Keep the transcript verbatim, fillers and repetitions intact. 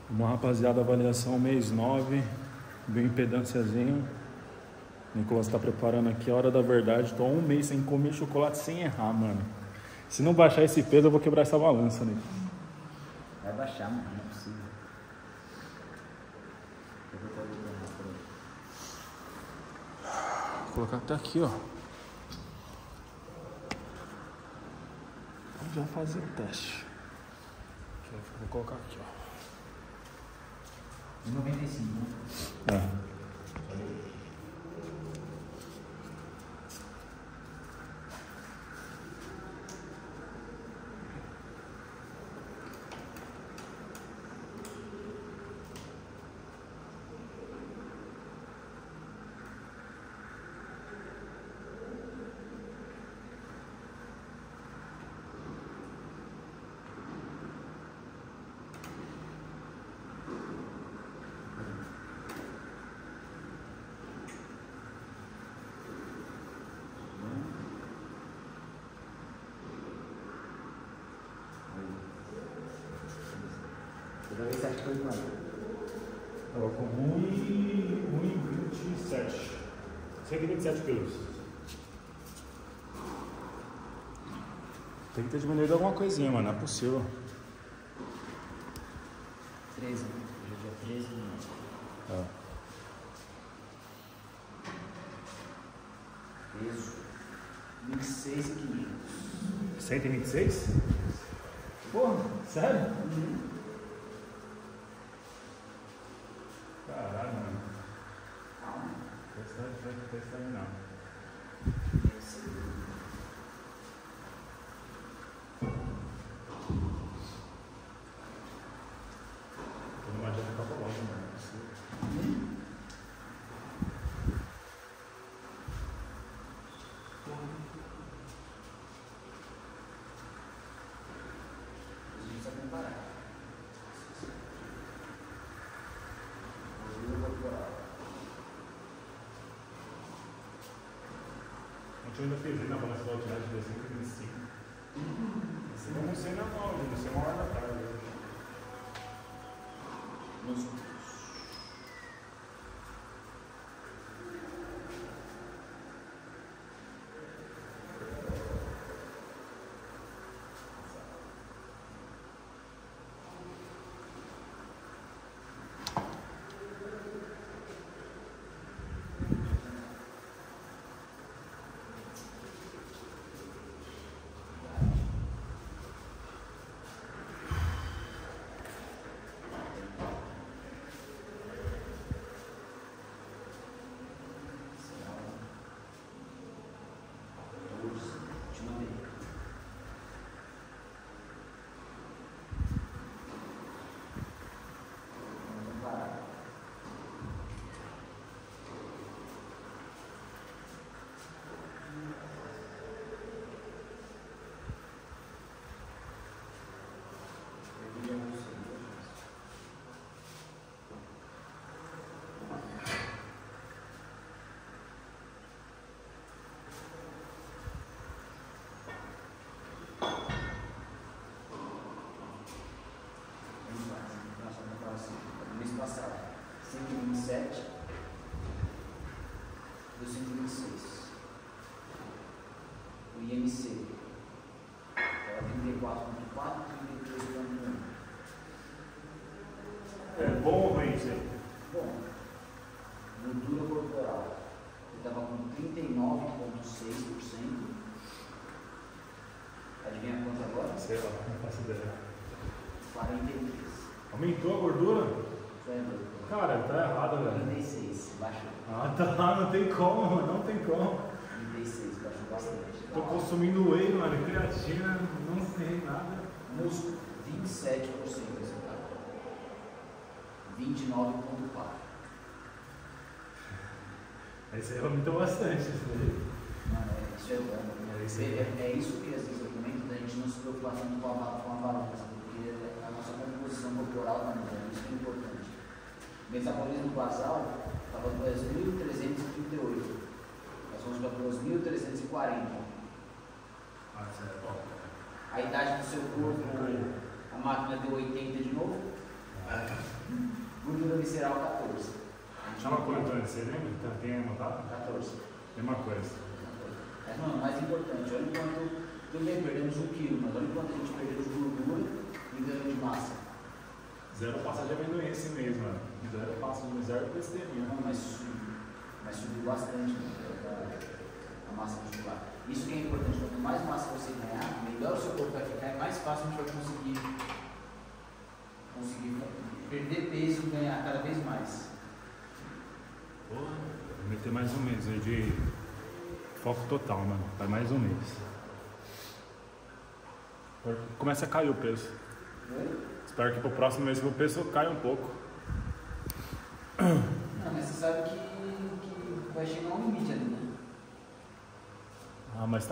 Uma rapaziada, avaliação mês nove, bioimpedânciazinho. Nicolas tá preparando aqui a hora da verdade. Tô um mês sem comer chocolate sem errar, mano. Se não baixar esse peso, eu vou quebrar essa balança, né? Vai baixar, mano, não é possível. Vou colocar até aqui, ó. Vou já fazer o teste. Vou colocar aqui, ó. noventa e cinco, né? É. Toda vez você acha que foi quanto? Tava com um e vinte e sete. cento e vinte e sete quilos. Tem que ter diminuído alguma coisinha, mano. Não é possível. treze. Hoje é dia treze, né? É. Peso. vinte e seis e quinhentos. cento e vinte e seis? Porra, sério? Uhum. Caralho, mano. Calma. Testa, testa aí não. Não adianta ficar por longe, mano. Hum? A gente precisa comparar. Ontem eu ainda fiz na balança da Outlet de cento e vinte e cinco. Você não sei na mão, você é uma hora da tarde hoje. Músculos. cento e vinte e sete do cento e vinte e seis. O I M C era trinta e quatro ponto quatro, trinta e três ponto um. É bom ou ruim isso aí? Bom, gordura corporal. Ele estava com trinta e nove ponto seis por cento. Adivinha quanto agora? Sei lá, não faço ideia. quarenta e três. Aumentou a gordura? Foi a gordura. Cara, tá errado, velho. trinta e seis, baixou. Ah, tá, não tem como, não tem como. trinta e seis, baixou bastante. Tô consumindo whey, mano, creatina, não tem nada. Músculo, vinte e sete por cento esse cara. vinte e nove ponto quatro. Aí você aumentou bastante isso aí. Mano, é, isso é bom. É isso É, aí. é, é isso que às vezes eu comento da gente não se preocupar tanto com a, com a balança, porque a nossa composição corporal tá mudando, isso é importante. O metabolismo basal estava com mil trezentos e trinta e oito. Nós vamos para dois mil trezentos e quarenta. Ah, isso é bom. A idade do seu corpo, a máquina deu oitenta de novo. Ah, visceral quatorze. Chama quanto antes, você lembra? Tem anotado? quatorze. Mesma coisa. Mas, mano, mais importante, olha quanto, tudo bem, perdemos um quilo, mas olha quanto a gente perdeu de gordura e ganhou de massa. Zero passa de amendoim esse mês, mano. Zero passa de zero besteirinha. Não, mas subiu, mas subiu bastante, né, a massa muscular. Isso que é importante, quanto mais massa você ganhar, melhor o seu corpo vai ficar, mais fácil a gente vai conseguir, conseguir perder peso e ganhar cada vez mais. Porra, vou meter mais um mês aí de foco total, mano. Vai mais um mês. Começa a cair o peso. Oi? Espero que pro próximo mês o peso caia um pouco. Não, mas você sabe que, que vai chegar um limite ali, né? Ah, mas tá